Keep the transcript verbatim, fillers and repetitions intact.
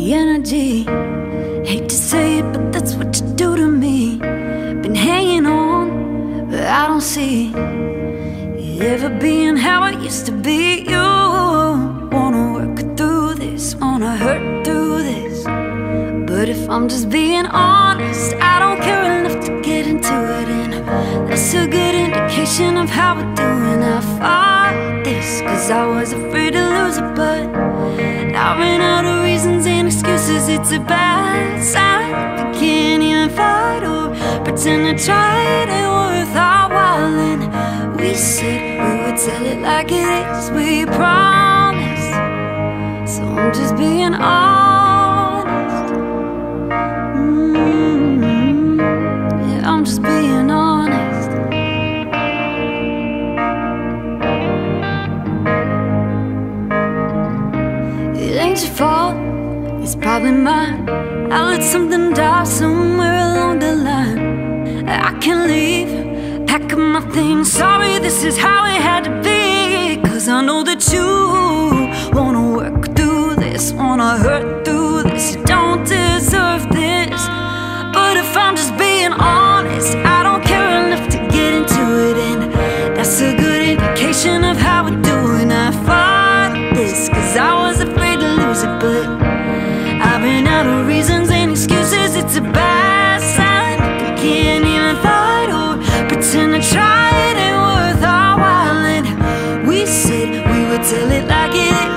the energy. Hate to say it, but that's what you do to me. Been hanging on, but I don't see you ever being how I used to be. You wanna work through this, wanna hurt through this, but if I'm just being honest, I don't care enough to get into it. And that's a good indication of how we're doing. I fought this cause I was afraid to lose it, but I ran out of reasons and excuses. It's a bad sign. We can't even fight or pretend to try it ain't worth our while. And we said we would tell it like it is, we promised. So I'm just being honest. mm-hmm. Yeah, I'm just being honest. It ain't your fault, it's probably mine. I let something die somewhere along the line. I can leave, pack up my things. Sorry, this is how it had to be. Cause I know that you wanna work through this, wanna hurt through this. You don't deserve this, but if I'm just being honest, I don't care enough to get into it. And that's a good indication of how we're doing. I fought this cause I was afraid to lose it, but I've been out of reasons and excuses. It's a bad sign. We can't even fight or pretend to try it ain't worth our while. And we said we would tell it like it is.